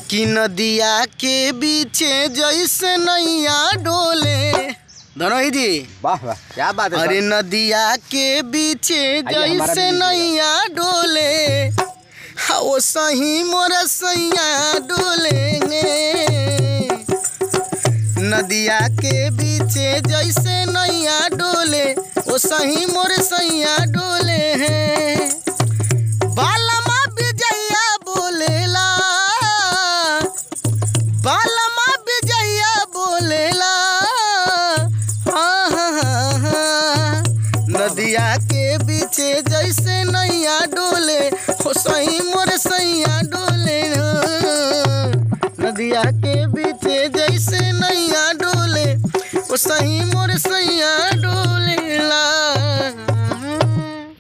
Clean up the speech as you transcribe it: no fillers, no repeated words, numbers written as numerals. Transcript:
कि नदिया के बीचे जैसे नैया डोले। धनोही जी वाह वाह क्या बात है। अरे नदिया के बीचे जैसे नैया डोले, वो सही मोर सैया डोलेंगे। नदिया के बीचे जैसे नैया डोले, वो सही मोर सैया डोले हैं। बालमा बिजैया बोलेला, बालमा बिजैया बोलेला। हाँ हाँ हाँ हाँ। नदिया के बीचे जैसे नैया डोले, हो सही मोर सैया डोले। नदिया के बीचे जैसे नैया डोले, वो सही मोर सैया